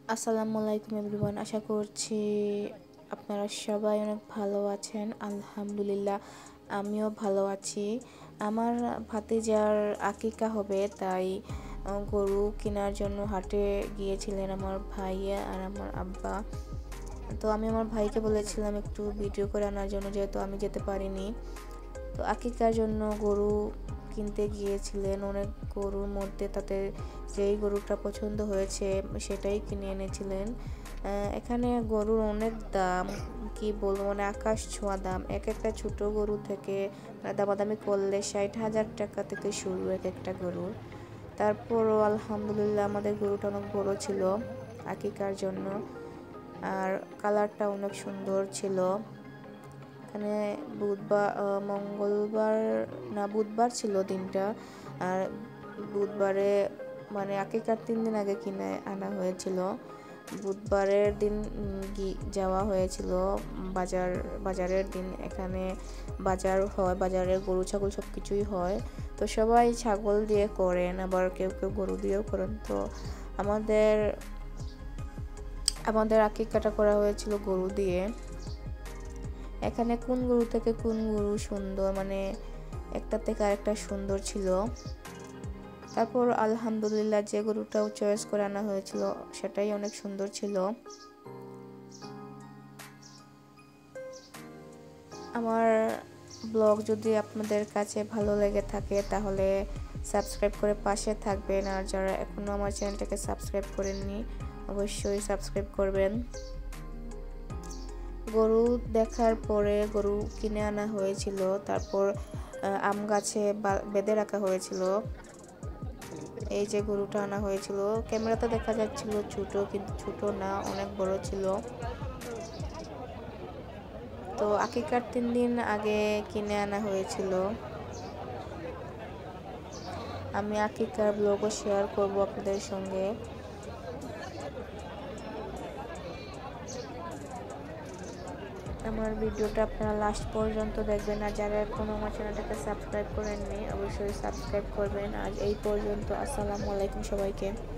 আসসালামু আলাইকুম এভরিওয়ান। আশা করছি আপনারা সবাই অনেক ভালো আছেন। আলহামদুলিল্লাহ আমিও ভালো আছি। আমার ভাতিজার আকিকা হবে, তাই গরু কেনার জন্য হাটে গিয়েছিলেন আমার ভাইয়া আর আমার আব্বা। তো আমি আমার ভাইকে বলেছিলাম একটু ভিডিও করে আনার জন্য, যেহেতু আমি যেতে পারিনি। তো আকিকার জন্য গরু কিনতে গিয়েছিলেন। অনেক গরুর মধ্যে তাদের যেই গরুটা পছন্দ হয়েছে সেটাই কিনে এনেছিলেন। এখানে গরুর অনেক দাম, কি বলবো, মানে আকাশ ছোঁয়া দাম। এক একটা ছোট গরু থেকে দামাদামি করলে 60,000 টাকা থেকে শুরু এক একটা গরুর। তারপরও আলহামদুলিল্লাহ আমাদের গরুটা অনেক বড় ছিল আকিকার জন্য, আর কালারটা অনেক সুন্দর ছিল। এখানে বুধবার ছিল দিনটা, আর বুধবারে মানে আকিকার 3 দিন আগে কিনে আনা হয়েছিল। বুধবারের দিন যাওয়া হয়েছিল বাজারের দিন। এখানে বাজার হয়, বাজারে গরু ছাগল সব কিছুই হয়। তো সবাই ছাগল দিয়ে করেন, আবার কেউ কেউ গরু দিয়েও করেন। তো আমাদের আকিকাটা করা হয়েছিল গরু দিয়ে। এখানে কোন গরু থেকে কোন গরু সুন্দর, মানে একটা থেকে আরেকটা সুন্দর ছিল। তারপর আলহামদুলিল্লাহ যে গরুটাও চয়েস করে আনা হয়েছিল সেটাই অনেক সুন্দর ছিল। আমার ব্লগ যদি আপনাদের কাছে ভালো লেগে থাকে তাহলে সাবস্ক্রাইব করে পাশে থাকবেন, আর যারা এখনও আমার চ্যানেলটাকে সাবস্ক্রাইব করেননি অবশ্যই সাবস্ক্রাইব করবেন। গরু দেখার পরে গরু কিনে আনা হয়েছিল। তারপর আম গাছে বেঁধে রাখা হয়েছিল। এই যে গরুটা আনা হয়েছিল, ক্যামেরাতে দেখা যাচ্ছিল ছোট, কিন্তু ছোট না, অনেক বড় ছিল। তো আকিকার 3 দিন আগে কিনে আনা হয়েছিল। আমি আকিকার ব্লগও শেয়ার করব আপনাদের সঙ্গে। আমার ভিডিওটা আপনারা লাস্ট পর্যন্ত দেখবেন, আর যারা এখনও আমার চ্যানেলটাকে সাবস্ক্রাইব করেননি অবশ্যই সাবস্ক্রাইব করবেন। আজ এই পর্যন্ত। আসসালামু আলাইকুম সবাইকে।